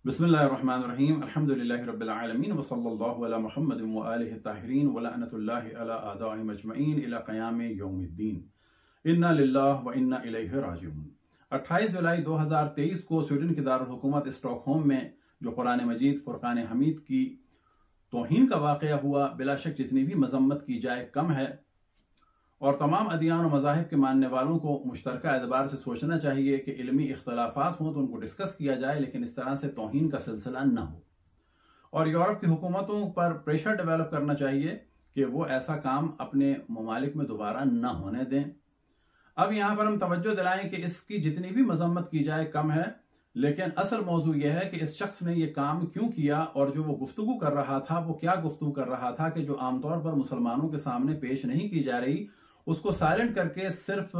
बिस्मिल्लाहिर्रहमानिर्रहीम अल्हम्दुलिल्लाहि रब्बिल आलमीन व सल्लल्लाहु अला मुहम्मद व आलिहि ताहिरीन व लअनतुल्लाहि अला आदाइहिम अजमईन इला क़याम यौमिद्दीन इन्ना लिल्लाहि व इन्ना इलैहि राजिऊन। 28 जुलाई 2023 को स्वीडन की दारुल हुकूमत स्टॉकहोम में जो कुरान मजीद फुरकान हमीद की तौहीन का वाक़या हुआ, बिला शक जितनी भी मजम्मत की जाए कम है और तमाम अदियान और मज़ाहिब के मानने वालों को मुश्तरका एतबार से सोचना चाहिए कि इल्मी इख्तलाफात हों तो उनको डिस्कस किया जाए, लेकिन इस तरह से तौहीन का सिलसिला न हो। और यूरोप की हुकूमतों पर प्रेशर डेवलप करना चाहिए कि वो ऐसा काम अपने ममालिक में दोबारा न होने दें। अब यहाँ पर हम तवज्जो दिलाएं कि इसकी जितनी भी मजम्मत की जाए कम है, लेकिन असल मौजू यह है कि इस शख्स ने ये काम क्यों किया और जो वो गुफ्तगू कर रहा था वो क्या गुफ्तगू कर रहा था कि जो आमतौर पर मुसलमानों के सामने पेश नहीं की जा रही, उसको साइलेंट करके सिर्फ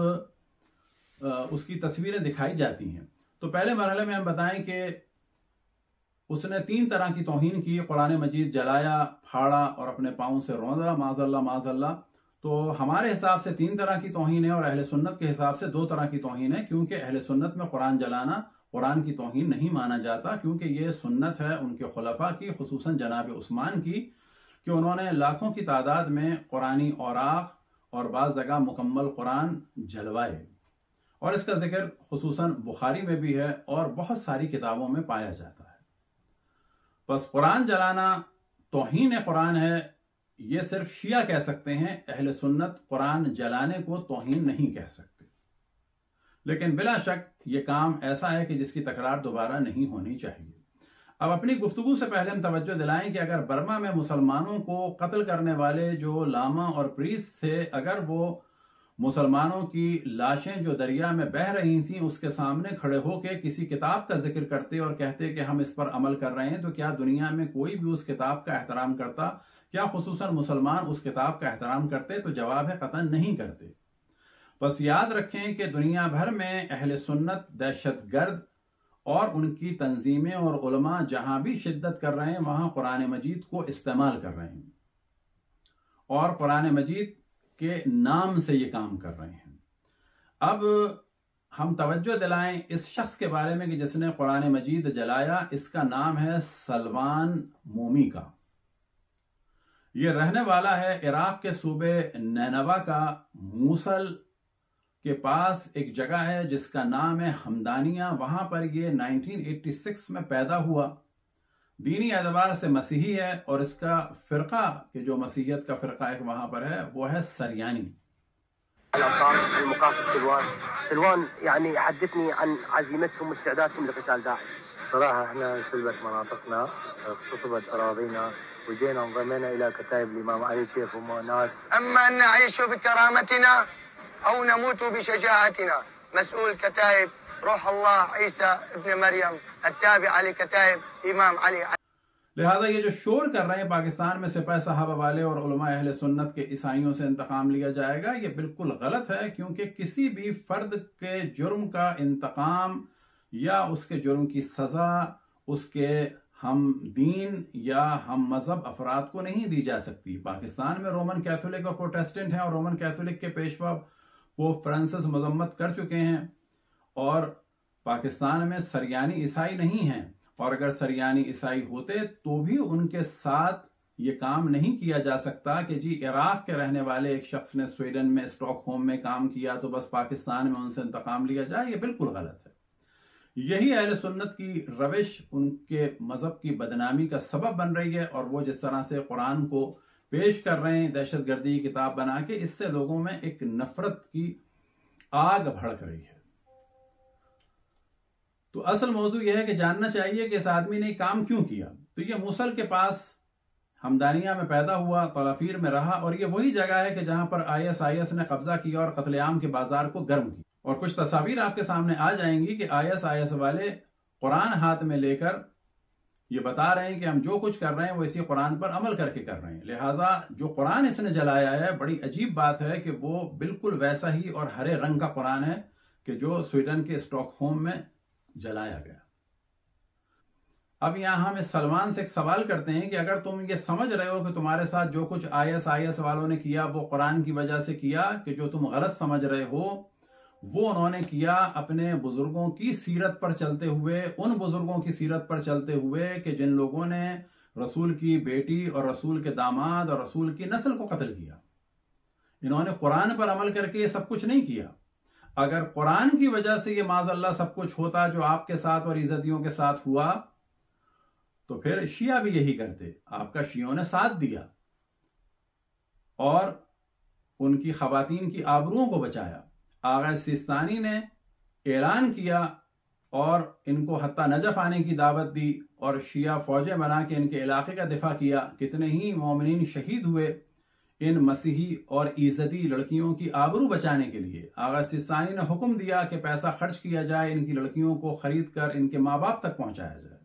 उसकी तस्वीरें दिखाई जाती हैं। तो पहले मरहले में हम बताएं कि उसने 3 तरह की तौहीन की। कुरान मजीद जलाया, फाड़ा और अपने पाँव से रौंदा, माज़ल्ला माज़ल्ला। तो हमारे हिसाब से 3 तरह की तौहीन है और अहले सुन्नत के हिसाब से 2 तरह की तौहीन है, क्योंकि अहले सुन्नत में कुरान जलाना कुरान की तौहीन नहीं माना जाता, क्योंकि ये सुन्नत है उनके खुलफा की, खुसूसन जनाब उस्मान की, कि उन्होंने लाखों की तादाद में कुरानी औराक और बाज़ जगह मुकम्मल कुरान जलवाए। और इसका जिक्र खुसूसन बुखारी में भी है और बहुत सारी किताबों में पाया जाता है। बस कुरान जलाना तौहीन कुरान है, ये सिर्फ शिया कह सकते हैं। अहले सुन्नत कुरान जलाने को तौहीन नहीं कह सकते। लेकिन बिला शक ये काम ऐसा है कि जिसकी तकरार दोबारा नहीं होनी चाहिए। अब अपनी गुफ्तगू से पहले हम तवज्जो दिलाएं कि अगर बर्मा में मुसलमानों को कत्ल करने वाले जो लामा और प्रीस्ट थे, अगर वो मुसलमानों की लाशें जो दरिया में बह रही थीं उसके सामने खड़े होकर किसी किताब का जिक्र करते और कहते कि हम इस पर अमल कर रहे हैं, तो क्या दुनिया में कोई भी उस किताब का एहतराम करता? क्या खुसूसन मुसलमान उस किताब का एहतराम करते? तो जवाब है कतन नहीं करते। बस याद रखें कि दुनिया भर में अहले सुन्नत दहशतगर्द और उनकी तंजीमें और उलमा जहां भी शिद्दत कर रहे हैं वहां कुरान मजीद को इस्तेमाल कर रहे हैं और कुरान मजीद के नाम से ये काम कर रहे हैं। अब हम तवज्जो दिलाएं इस शख्स के बारे में कि जिसने कुरान मजीद जलाया। इसका नाम है सलमान मोमी का। ये रहने वाला है इराक के सूबे नैनवा का। मूसल के पास एक जगह है जिसका नाम है हमदानिया। वहां पर ये 1986 में पैदा हुआ। दीनी एतबार से मसीही है और इसका फिरका के जो मसीहियत का फिरका एक वहां पर है वो है सरयानी। سلوان يعني حدثني عن عزيمتهم واستعدادهم لقتال داعش. صراحة احنا سلبت مناطقنا، اغتصبت أراضينا، وجينا انضمينا إلى كتائب الإمام علي كيف هم ناس. أما أن نعيش بكرامتنا أو نموت بشجاعتنا، مسؤول كتائب روح الله عيسى ابن مريم التابعة لكتائب إمام علي. लिहाजा ये जो शोर कर रहे हैं पाकिस्तान में सिपाही साहबा वाले और उलमा अहले सुन्नत के ईसाइयों से इंतकाम लिया जाएगा, ये बिल्कुल गलत है, क्योंकि किसी भी फर्द के जुर्म का इंतकाम या उसके जुर्म की सजा उसके हम दीन या हम मजहब अफराद को नहीं दी जा सकती। पाकिस्तान में रोमन कैथोलिक और प्रोटेस्टेंट हैं और रोमन कैथोलिक के पेशवा पोप फ्रांसिस मजम्मत कर चुके हैं और पाकिस्तान में सरयानी ईसाई नहीं हैं। और अगर सरयानी ईसाई होते तो भी उनके साथ ये काम नहीं किया जा सकता कि जी इराक के रहने वाले एक शख्स ने स्वीडन में स्टॉकहोम में काम किया तो बस पाकिस्तान में उनसे इंतकाम लिया जाए। ये बिल्कुल गलत है। यही अहले सुन्नत की रविश उनके मजहब की बदनामी का सबब बन रही है और वो जिस तरह से कुरान को पेश कर रहे हैं दहशतगर्दी की किताब बना के, इससे लोगों में एक नफरत की आग भड़क रही है। तो असल मौजू यह है कि जानना चाहिए कि इस आदमी ने काम क्यों किया। तो ये मूसल के पास हमदानिया में पैदा हुआ, तलाफीर में रहा और ये वही जगह है कि जहां पर ISIS ने कब्जा किया और कत्लेआम के बाजार को गर्म किया। और कुछ तस्वीर आपके सामने आ जाएंगी कि ISIS वाले कुरान हाथ में लेकर ये बता रहे हैं कि हम जो कुछ कर रहे हैं वो इसी कुरान पर अमल करके कर रहे हैं। लिहाजा जो कुरान इसने जलाया है, बड़ी अजीब बात है कि वो बिल्कुल वैसा ही और हरे रंग का कुरान है कि जो स्वीडन के स्टॉकहोम में जलाया गया। अब यहां हम इस सलमान से एक सवाल करते हैं कि अगर तुम ये समझ रहे हो कि तुम्हारे साथ जो कुछ ISIS वालों ने किया वो कुरान की वजह से किया, कि जो तुम गलत समझ रहे हो وہ انہوں نے کیا اپنے بزرگوں کی سیرت پر چلتے ہوئے، ان بزرگوں کی سیرت پر چلتے ہوئے کہ جن لوگوں نے رسول کی بیٹی اور رسول کے داماد اور رسول کی نسل کو قتل کیا۔ انہوں نے قرآن پر عمل کر کے یہ سب کچھ نہیں کیا۔ اگر قرآن کی وجہ سے یہ معاذ اللہ سب کچھ ہوتا جو آپ کے ساتھ اور عزتیوں کے ساتھ ہوا، تو پھر شیعہ بھی یہی کرتے۔ آپ کا شیعوں نے ساتھ دیا اور ان کی خواتین کی آبروؤں کو بچایا۔ آغا سیستانی نے اعلان کیا اور ان کو حتی نجف آنے کی دعوت دی اور شیعہ فوجیں بنا کے ان کے علاقے کا دفاع کیا۔ کتنے ہی مومنین شہید ہوئے ان مسیحی اور عزتی لڑکیوں کی آبرو بچانے کے لیے۔ آغا سیستانی نے حکم دیا کہ پیسہ خرچ کیا جائے، ان کی لڑکیوں کو خرید کر ان کے ماں باپ تک پہنچایا جائے۔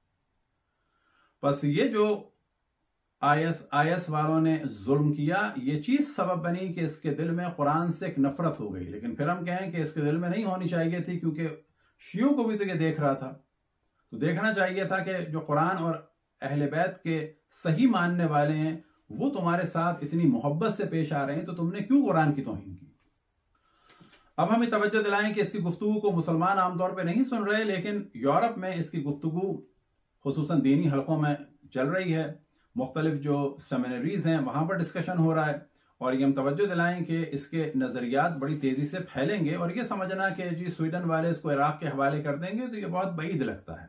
بس یہ جو آئیس والوں نے ظلم کیا، یہ چیز سبب بنی کہ اس کے دل میں قرآن سے ایک نفرت ہو گئی۔ لیکن پھر ہم کہیں کہ اس کے دل میں نہیں ہونی چاہیے تھی، کیونکہ شیعوں کو بھی تو یہ دیکھ رہا تھا، تو دیکھنا چاہیے تھا کہ جو قرآن اور اہل بیت کے صحیح ماننے والے ہیں وہ تمہارے ساتھ اتنی محبت سے پیش آ رہے ہیں، تو تم نے کیوں قرآن کی توہین کی؟ اب ہمیں توجہ دلائیں کہ اس کی گفتگو کو مسلمان عام طور پہ نہیں سن رہے، لیکن یورپ میں اس کی گفتگو خصوصاً دینی حلقوں میں چل رہی ہے۔ مختلف جو سیمینریز ہیں وہاں پر ڈسکشن ہو رہا ہے، اور یہ ہم توجہ دلائیں کہ اس کے نظریات بڑی تیزی سے پھیلیں گے، اور یہ سمجھنا کہ جی سویڈن والے اس کو عراق کے حوالے کر دیں گے تو یہ بہت بعید لگتا ہے۔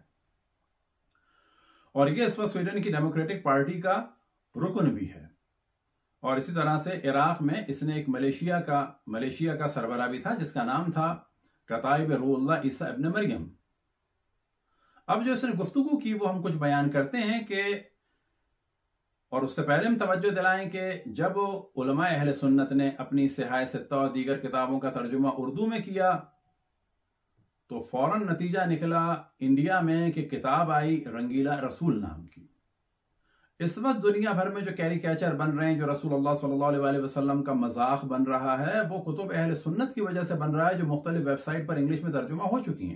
اور یہ اس وقت سویڈن کی ڈیموکریٹک پارٹی کا رکن بھی ہے، اور اسی طرح سے عراق میں اس نے ایک ملیشیا کا سربراہ بھی تھا جس کا نام تھا کتائب روح اللہ عیسیٰ ابن مریم۔ اب جو اس نے گفتگو کی وہ ہم کچھ بیان کرتے ہیں کہ، اور اس سے پہلے ہم توجہ دلائیں کہ جب علماء اہل سنت نے اپنی صحاح ستہ اور دیگر کتابوں کا ترجمہ اردو میں کیا تو فوراً نتیجہ نکلا انڈیا میں کہ کتاب آئی رنگیلا رسول نام کی۔ اس وقت دنیا بھر میں جو کیریکیچر بن رہے ہیں، جو رسول اللہ صلی اللہ علیہ وسلم کا مذاق بن رہا ہے، وہ کتب اہل سنت کی وجہ سے بن رہا ہے، جو مختلف ویب سائٹ پر انگلش میں ترجمہ ہو چکی ہیں۔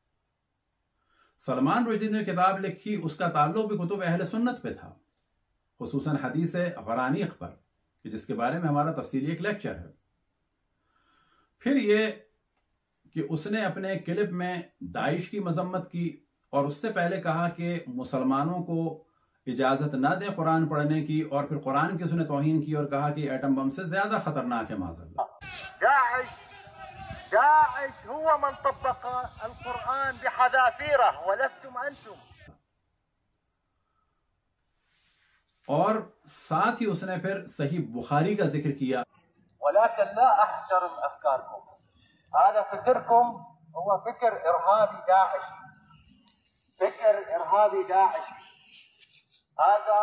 سلمان رشدی نے کتاب لکھی، اس کا تعلق بھی کتب اہل سنت پہ تھا، خصوصاً حدیث غرانیق پر، جس کے بارے میں ہمارا تفصیلی ایک لیکچر ہے۔ پھر یہ کہ اس نے اپنے کلپ میں داعش کی مذمت کی، اور اس سے پہلے کہا کہ مسلمانوں کو اجازت نہ دیں قرآن پڑھنے کی، اور پھر قرآن کی اس نے توہین کی اور کہا کہ ایٹم بم سے زیادہ خطرناک ہے معاذ اللہ۔ داعش هو من طبق القرآن بحذافيره ولستم أنتم۔ اور ساتھ ہی اس نے پھر صحیح بخاری کا ذکر کیا۔ ولكن لا أحترم أفكاركم، هذا فكركم هو فكر إرهابي داعش، فكر إرهابي داعش، هذا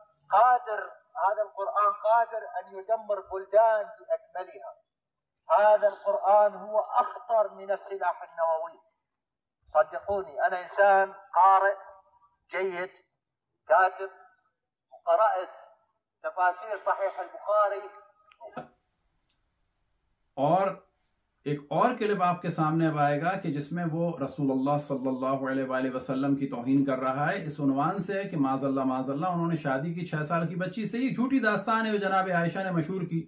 القرآن قادر أن يدمر بلدان بأكملها، هذا القرآن هو أخطر من السلاح النووي. صدقوني أنا إنسان قارئ جيد كاتب، قرأت تفاسير صحيح البخاري۔ اور ایک اور کلپ آپ کے سامنے اب آئے گا کہ جس میں وہ رسول اللہ صلی اللہ علیہ وآلہ وسلم کی توہین کر رہا ہے، اس عنوان سے کہ معاذ اللہ انہوں نے شادی کی 6 سال کی بچی سے۔ یہ جھوٹی داستان ہے جو جناب عائشہ نے مشہور کی۔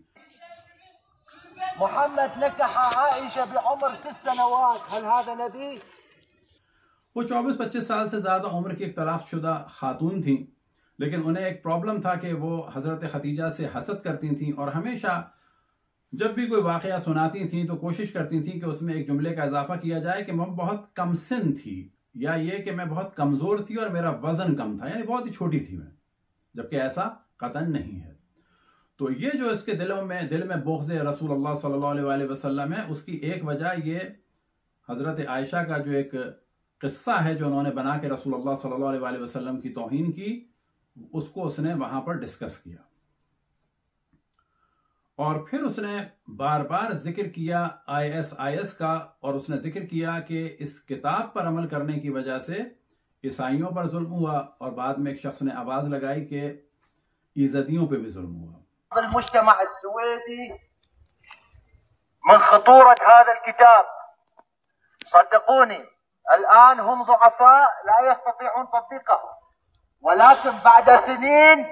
محمد نكح عائشة بعمر 6 سنوات، هل هذا نبي؟ وہ 24-25 سال سے زیادہ عمر کی ایک طلاق شدہ خاتون تھیں، لیکن انہیں ایک پرابلم تھا کہ وہ حضرت خدیجہ سے حسد کرتی تھیں، اور ہمیشہ جب بھی کوئی واقعہ سناتی تھیں تو کوشش کرتی تھیں کہ اس میں ایک جملے کا اضافہ کیا جائے کہ میں بہت کم سن تھی، یا یہ کہ میں بہت کمزور تھی اور میرا وزن کم تھا، یعنی بہت ہی چھوٹی تھی میں، جبکہ ایسا قطعاً نہیں ہے۔ تو یہ جو اس کے دل میں بغض رسول اللہ صلی اللہ علیہ وآلہ وسلم ہے، اس کی ایک وجہ یہ حضرت عائشہ کا جو ایک قصہ ہے جو انہوں نے بنا کے رسول اللہ صلی اللہ علیہ وآلہ وسلم کی توہین کی، اس کو اس نے وہاں پر ڈسکس کیا، اور پھر اس نے بار بار ذکر کیا ISIS کا، اور اس نے ذکر کیا کہ اس کتاب پر عمل کرنے کی وجہ سے عیسائیوں پر ظلم ہوا، اور بعد میں ایک شخص نے آواز لگائی کہ ایزدیوں پہ بھی ظلم ہوا۔ المجتمع السويدي من خطورة هذا الكتاب، صدقوني الآن هم ضعفاء لا يستطيعون تطبيقه، ولكن بعد سنين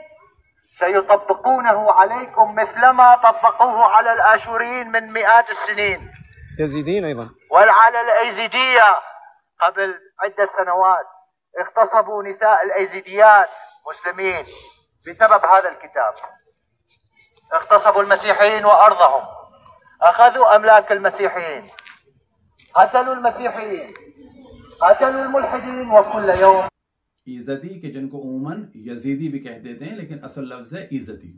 سيطبقونه عليكم مثلما طبقوه على الآشوريين من مئات السنين. يزيديين أيضا. وعلى الأيزيدية قبل عدة سنوات اغتصبوا نساء الأيزيديات مسلمين بسبب هذا الكتاب. اغتصبوا المسيحيين وأرضهم، أخذوا أملاك المسيحيين، قتلوا المسيحيين، قتلوا الملحدين، وكل يوم ایزدی کہ جن کو عموماً یزیدی بھی کہہ دیتے ہیں لیکن اصل لفظ ہے ایزدی.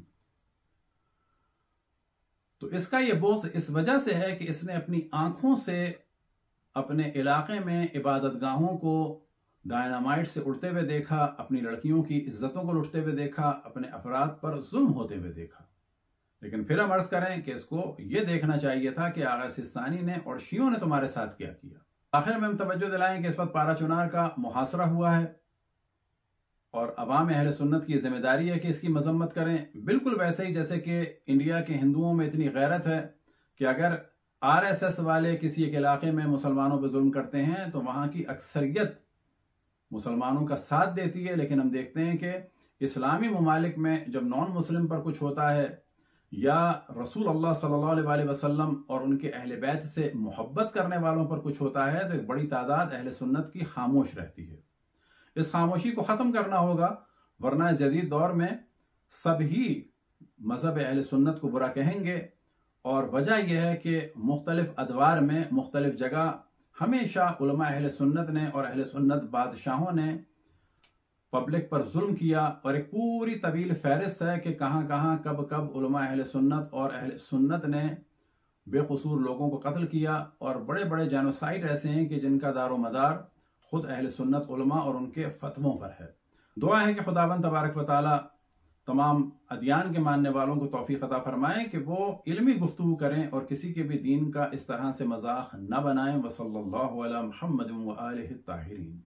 تو اس کا یہ بوس اس وجہ سے ہے کہ اس نے اپنی آنکھوں سے اپنے علاقے میں عبادت گاہوں کو ڈائنامائٹ سے اڑتے ہوئے دیکھا، اپنی لڑکیوں کی عزتوں کو لٹتے ہوئے دیکھا، اپنے افراد پر ظلم ہوتے ہوئے دیکھا. لیکن پھر ہم عرض کریں کہ اس کو یہ دیکھنا چاہیے تھا کہ آغا سستانی نے اور شیعوں نے تمہارے ساتھ کیا کیا. آخر میں ہم توجہ دلائیں کہ اس وقت پارا چنار کا محاصرہ ہوا ہے اور عوام اہل سنت کی ذمہ داری ہے کہ اس کی مذمت کریں، بالکل ویسے ہی جیسے کہ انڈیا کے ہندوؤں میں اتنی غیرت ہے کہ اگر RSS والے کسی ایک علاقے میں مسلمانوں پہ ظلم کرتے ہیں تو وہاں کی اکثریت مسلمانوں کا ساتھ دیتی ہے. لیکن ہم دیکھتے ہیں کہ اسلامی ممالک میں جب نان مسلم پر کچھ ہوتا ہے یا رسول اللہ صلی اللہ علیہ وسلم اور ان کے اہل بیت سے محبت کرنے والوں پر کچھ ہوتا ہے تو ایک بڑی تعداد اہل سنت کی خاموش رہتی ہے. اس خاموشی کو ختم کرنا ہوگا، ورنہ جدید دور میں سب ہی مذہب اہل سنت کو برا کہیں گے. اور وجہ یہ ہے کہ مختلف ادوار میں مختلف جگہ ہمیشہ علماء اہل سنت نے اور اہل سنت بادشاہوں نے پبلک پر ظلم کیا، اور ایک پوری طویل فہرست ہے کہ کہاں کہاں کب کب علماء اہل سنت اور اہل سنت نے بے قصور لوگوں کو قتل کیا. اور بڑے بڑے جینوسائیڈ ایسے ہیں کہ جن کا دار و مدار خود اہل سنت علماء اور ان کے فتووں پر ہے. دعا ہے کہ خداوند تبارک و تعالی تمام ادیان کے ماننے والوں کو توفیق عطا فرمائیں کہ وہ علمی گفتگو کریں اور کسی کے بھی دین کا اس طرح سے مذاق نہ بنائیں. وصلی اللہ علی محمد و آلہ الطاہرین.